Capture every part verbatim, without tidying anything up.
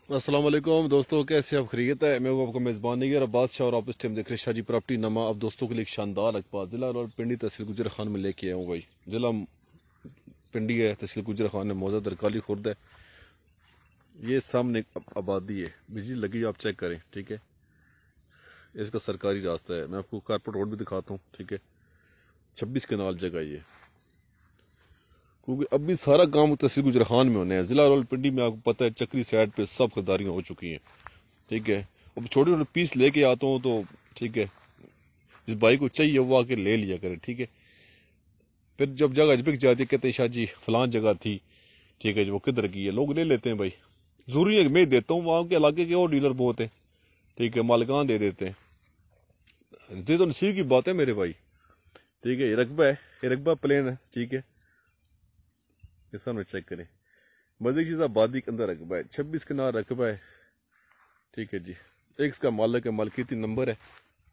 अस्सलाम वालेकुम दोस्तों, कैसे आप खरीत है। मैं हूं आपका मेज़बान निगर अब्बास शाह और आप इस टाइम देख रहे हैं शाहजी प्रॉपर्टी नमा। अब दोस्तों के लिए एक शानदार अखबार ज़िला रावलपिंडी तहसील गुजर खान में लेके आया हूँ भाई। ज़िला पिंडी है, तहसील गुजर खान है, मौजा दरकाली खुर्द है। ये सामने आबादी है, बिजली लगी आप चेक करें, ठीक है। इसका सरकारी रास्ता है, मैं आपको कारपोरेट रोड भी दिखाता हूँ, ठीक है। छब्बीस कनाल जगह ये, क्योंकि अभी सारा काम तहसील गुजर खान में होने हैं। ज़िला रावलपिंडी में आपको पता है चक्री साइड पे सब खरीदारियाँ हो चुकी हैं, ठीक है। अब छोटे छोटे पीस लेके आता हूँ तो ठीक है, जिस भाई को चाहिए वो आके ले लिया करे, ठीक है। फिर जब जगह बिक जाती है कहते हैं शाह जी फलान जगह थी, ठीक है जी, वो किधर की है, लोग ले लेते हैं भाई। जरूरी है कि मैं देता हूँ, वहाँ के इलाके के और डीलर बहुत है, ठीक है, मालिकान दे देते हैं। ये तो नसीब की बात है मेरे भाई, ठीक है। ये रकबा है, ये रकबा प्लेन है, ठीक है। ये सामने चेक करें, मजे की चीज़ आबादी के अंदर रकबा है, छब्बीस के नार रकबा है, ठीक है जी। एक इसका मालिक है, मालकियती नंबर है।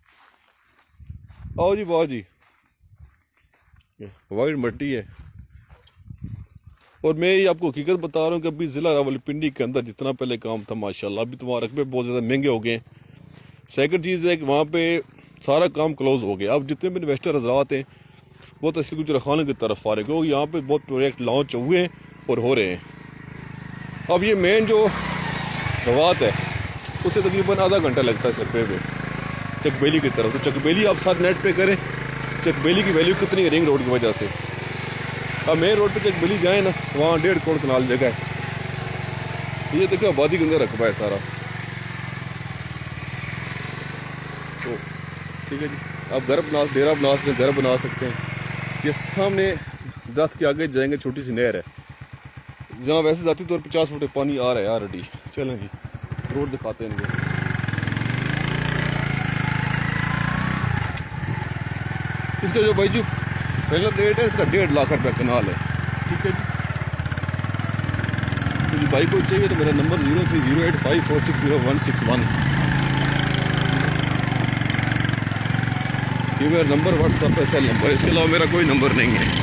आओ जी वाह जी, वाइट मट्टी है। और मैं ये आपको हकीकत बता रहा हूँ कि अभी ज़िला रावलपिंडी के अंदर जितना पहले काम था माशाल्लाह, अभी तो वहाँ रकबे बहुत ज़्यादा महंगे हो गए हैं। सेकंड चीज़ है कि वहाँ पे सारा काम क्लोज हो गया। अब जितने भी इन्वेस्टर हजरात हैं वो तहसील गुजर खान की तरफ आ रहे हैं, क्योंकि यहाँ पे बहुत प्रोजेक्ट लॉन्च हुए हैं और हो रहे हैं। अब ये मेन जो रवात है उससे तकरीबन आधा घंटा लगता है रकबे में चकबेली की तरफ। तो चकबेली आप साथ नेट पे करें, चकबेली की वैल्यू कितनी है रिंग रोड की वजह से। अब मेन रोड पे चकबेली जाए ना, वहाँ डेढ़ करोड़ कनाल जगह है। ये देखो आबादी के अंदर रकबा है सारा, तो ठीक है जी। आप घर बना डेरा बना सकते हैं, घर बना सकते हैं। ये सामने दरख्त के आगे जाएंगे छोटी सी नहर है, जहाँ वैसे जाती तौर पचास फुट पानी आ रहा है ऑलरेडी। चलें जी, रोड दिखाते हैं इनको। इसका जो भाई जी फाइनल रेट है इसका डेढ़ लाख रुपया कनाल है, ठीक है जी। तो जी भाई को चाहिए तो मेरा number zero three zero eight five four six zero one six one, ये मेरा नंबर व्हाट्सएप पे सेल नंबर, इसके अलावा मेरा कोई नंबर नहीं है।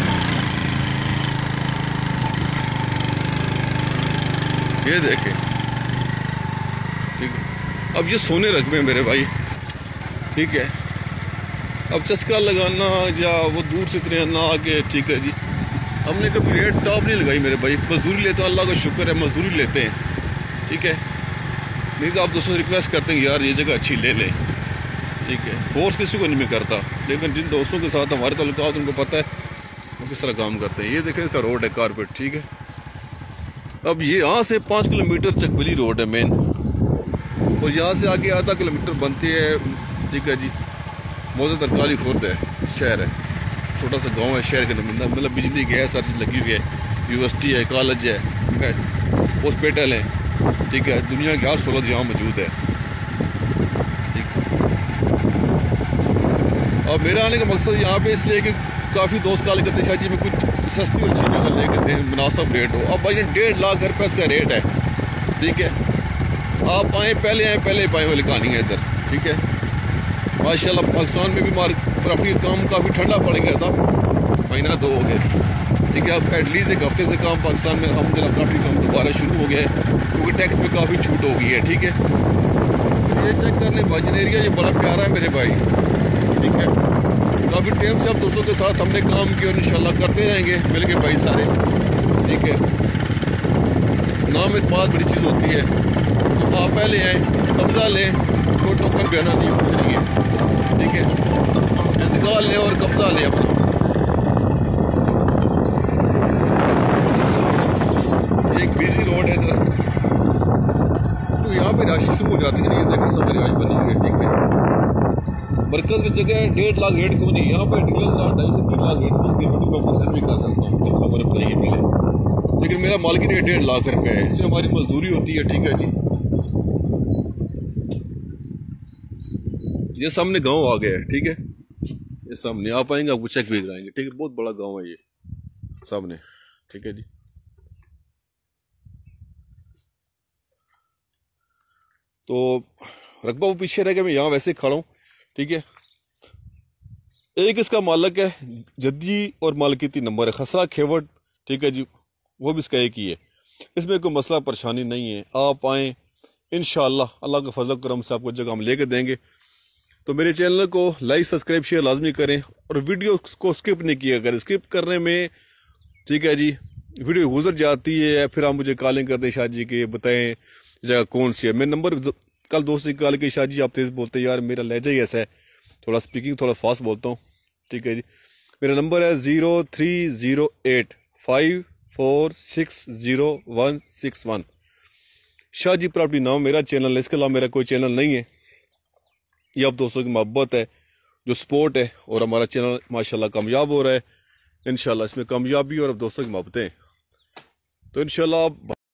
ये देखें, ठीक है। अब ये सोने रकबे मेरे भाई, ठीक है। अब चस्का लगाना या वो दूर से इतने ना आके, ठीक है जी। हमने कभी रेट टॉप नहीं लगाई मेरे भाई, मजदूरी लेते हैं, अल्लाह का शुक्र है मजदूरी लेते हैं, ठीक है। नहीं तो आप दोस्तों से रिक्वेस्ट करते हैं यार ये जगह अच्छी ले लें, ठीक है। फोर्स किसी को नहीं मैं करता, लेकिन जिन दोस्तों के साथ हमारे ताल्लुकात उनको पता है वो किस तरह काम करते हैं। ये देखें इसका रोड है कारपेट, ठीक है। अब ये यहाँ से पाँच किलोमीटर चकबली रोड है मेन, और यहाँ से आगे आधा किलोमीटर बनती है, ठीक है जी। मौजा दरकाली खुर्द है, शहर है, छोटा सा गांव है शहर के अंदर, मतलब बिजली गैस हर चीज़ लगी हुई है, यूनिवर्सिटी है, कॉलेज है, हॉस्पिटल है, ठीक है। दुनिया की हर सहूलत यहाँ मौजूद है, ठीक। और मेरा आने का मकसद यहाँ पे इसलिए कि काफ़ी दोस्त काल करते शाह जी में कुछ सस्ती और चीज़ों का लेकर मुनासिब रेट हो। अब भाई डेढ़ लाख रुपये इसका रेट है, ठीक है। आप आए पहले आए पहले पाए वाली कहानी है इधर, ठीक है। माशाल्लाह पाकिस्तान में भी मार प्रॉपर्टी का काम काफ़ी ठंडा पड़ गया था, महीना दो हो गए, ठीक है। अब एटलीस्ट एक हफ्ते से काम पाकिस्तान में अलहम्दुलिल्लाह प्रॉपर्टी काम दोबारा शुरू हो गया है, क्योंकि टैक्स में काफ़ी छूट हो गई है, ठीक है। ये चेक करने भाजन एरिया ये बड़ा प्यारा है मेरे भाई, ठीक है। काफ़ी टाइम से अब दोस्तों के साथ हमने काम किया और इंशाल्लाह करते रहेंगे मिल के भाई सारे, ठीक है। नाम में बहुत बड़ी चीज़ होती है, तो आप पहले आए कब्जा लें, कोई टोकन बयाना नहीं कुछ नहीं है, ठीक है। इंतकाल लें और कब्जा लें अपना। एक बिजी रोड है इधर, तो यहाँ पे राशि शुरू हो जाती है। ये देखो सब रिवाज बनी हुई है, ठीक है। मरकज की जगह डेढ़ लाख रेट क्यों नहीं, यहाँ पे डीलर ढाई से तीन लाख रेट मैं पसंद भी कर सकता हूँ, जिसमें फर्क नहीं है पहले, लेकिन मेरा माल की रेट डेढ़ लाख रुपये है, इसमें हमारी मजदूरी होती है, ठीक है जी। ये सामने गांव आ गया है, ठीक है। ये सामने आप आएंगे आपको चेक भी कराएंगे, ठीक है। बहुत बड़ा गांव है ये सामने, ठीक है जी। तो रकबा वो पीछे रह गया, मैं यहाँ वैसे खड़ा हूँ, ठीक है। एक इसका मालिक है जद्दी और मालकियती नंबर है खसरा खेवट, ठीक है जी, वो भी इसका एक ही है। इसमें कोई मसला परेशानी नहीं है, आप आएँ इंशाअल्लाह, अल्लाह का फजल करम से आपको जगह हम लेके देंगे। तो मेरे चैनल को लाइक सब्सक्राइब शेयर लाजमी करें और वीडियो को स्किप नहीं किया करें। स्किप करने में, ठीक है जी, वीडियो गुजर जाती है, फिर आप मुझे कॉलिंग करते हैं शाह जी के बताएं जगह कौन सी है। मेरा नंबर कल दोस्त ने कॉल की, शाह जी आप तेज़ बोलते हैं, यार मेरा लहजा ही ऐसा है, थोड़ा स्पीकिंग थोड़ा फास्ट बोलता हूँ, ठीक है जी। मेरा नंबर है zero three zero eight five four six zero one six one. Shah ji property नाम मेरा चैनल है, इसके अलावा मेरा कोई चैनल नहीं है। ये आप दोस्तों की मोहब्बत है, जो सपोर्ट है, और हमारा चैनल माशाल्लाह कामयाब हो रहा है। इंशाल्लाह इसमें कामयाबी और अब दोस्तों की मोहब्बतें, तो इंशाल्लाह आप